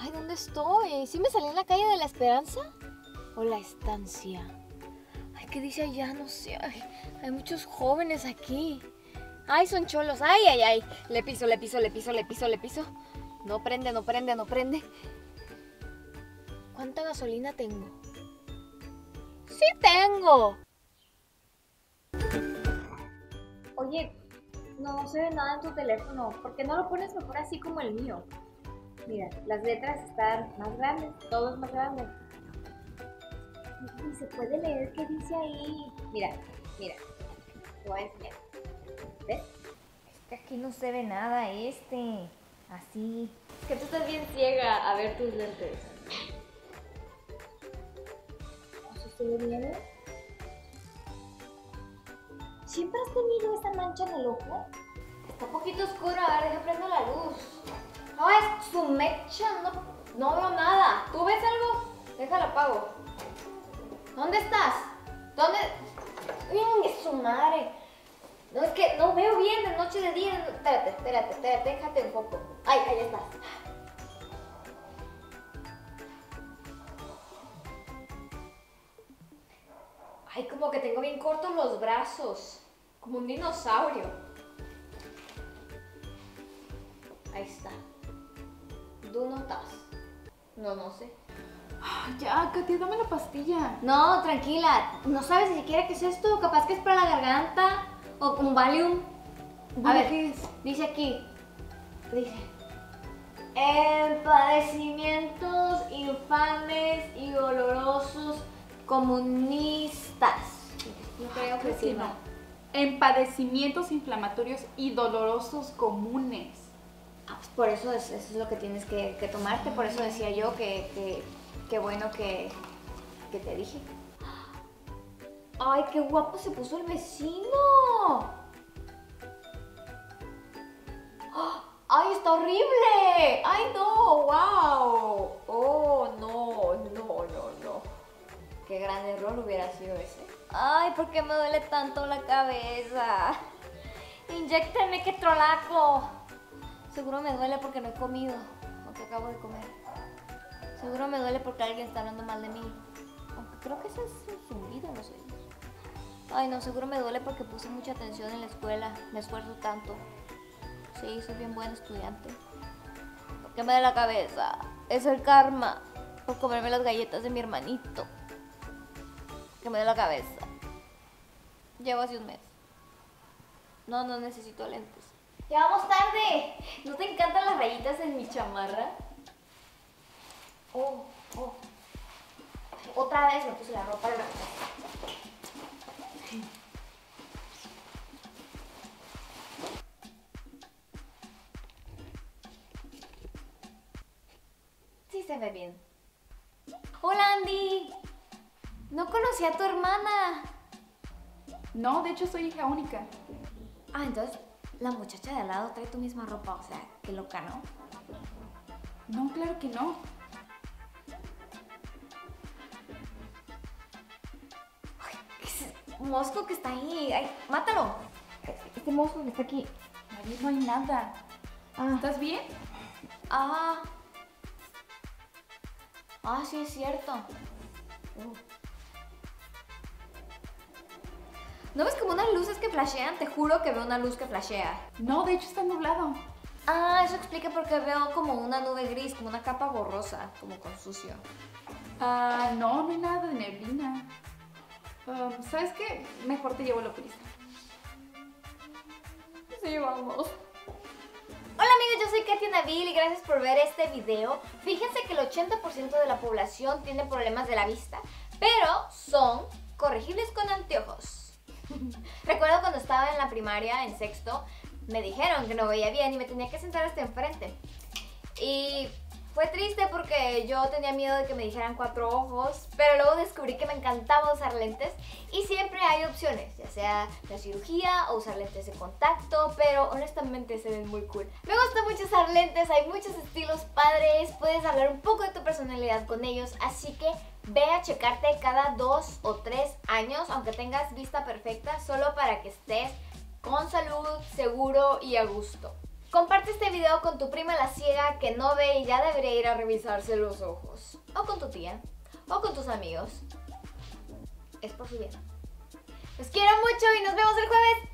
Ay, ¿dónde estoy? ¿Sí me salí en la calle de la Esperanza? ¿O la Estancia? Ay, ¿qué dice allá? No sé. Ay, hay muchos jóvenes aquí. Ay, son cholos. Ay, ay, ay. Le piso. No prende. ¿Cuánta gasolina tengo? ¡Sí tengo! Oye, no se ve nada en tu teléfono. ¿Por qué no lo pones mejor así como el mío? Mira, las letras están más grandes, todo es más grande. Y se puede leer qué dice ahí. Mira, te voy a enseñar. ¿Ves? Es que aquí no se ve nada así. Es que tú estás bien ciega a ver tus lentes. ¿Así se ve bien? ¿Siempre has tenido esa mancha en el ojo? Está un poquito oscuro, a ver, deja prendo la luz. No, es su mecha, no veo nada. ¿Tú ves algo? Déjala apago. ¿Dónde estás? ¿Dónde? ¡Es su madre! No, es que no veo bien de noche, de día. Espérate, déjate un poco. Ay, ahí estás. Ay, como que tengo bien cortos los brazos. Como un dinosaurio. Ahí está. ¿Tú notas? No sé. Ya, Katia, dame la pastilla. No, tranquila. No sabes ni siquiera qué es esto. Capaz que es para la garganta o un Valium. A ver, ¿qué es? dice aquí. Dice: en padecimientos infames y dolorosos comunistas. No creo que sí, no. En padecimientos inflamatorios y dolorosos comunes. Ah, pues por eso eso es lo que tienes que tomarte. Por eso decía yo que bueno que te dije. ¡Ay, qué guapo se puso el vecino! ¡Ay, está horrible! ¡Ay, no! ¡Wow! ¡Oh, no! ¡Qué gran error hubiera sido ese! ¡Ay, por qué me duele tanto la cabeza! ¡Inyéctenme, qué trolaco! Seguro me duele porque no he comido, aunque acabo de comer. Seguro me duele porque alguien está hablando mal de mí. Aunque creo que ese es un zumbido en los oídos. Ay, no, seguro me duele porque puse mucha atención en la escuela. Me esfuerzo tanto. Sí, soy bien buen estudiante. ¿Por qué me da la cabeza? Es el karma por comerme las galletas de mi hermanito. Que me da la cabeza. Llevo así un mes. No necesito lentes. ¡Ya vamos tarde! ¿No te encantan las rayitas en mi chamarra? Oh. Otra vez me puse la ropa al revés. Sí se ve bien. ¡Hola, Andy! No conocí a tu hermana. No, de hecho soy hija única. Ah, entonces la muchacha de al lado trae tu misma ropa. O sea, qué loca, ¿no? No, claro que no. Mosco que está ahí. Ay, mátalo. Este mosco que está aquí. Ahí no hay nada. ¿Estás bien? Sí es cierto. ¿No ves como unas luces que flashean? Te juro que veo una luz que flashea. No, de hecho está nublado. Eso explica por qué veo como una nube gris, como una capa borrosa, como con sucio. No hay nada de neblina. ¿Sabes qué? Mejor te llevo la oculista. Sí, vamos. Hola amigos, yo soy Katia Nabil y gracias por ver este video. Fíjense que el 80% de la población tiene problemas de la vista, pero son corregibles con anteojos. Recuerdo cuando estaba en la primaria, en sexto, me dijeron que no veía bien y me tenía que sentar hasta enfrente. Y fue triste porque yo tenía miedo de que me dijeran 4 ojos, pero luego descubrí que me encantaba usar lentes y siempre hay opciones, ya sea la cirugía o usar lentes de contacto, pero honestamente se ven muy cool. Me gusta mucho usar lentes, hay muchos estilos padres, puedes hablar un poco de tu personalidad con ellos, así que ve a checarte cada 2 o 3 años, aunque tengas vista perfecta, solo para que estés con salud, seguro y a gusto. Comparte este video con tu prima la ciega que no ve y ya debería ir a revisarse los ojos. O con tu tía. O con tus amigos. Es por su bien. Los quiero mucho y nos vemos el jueves.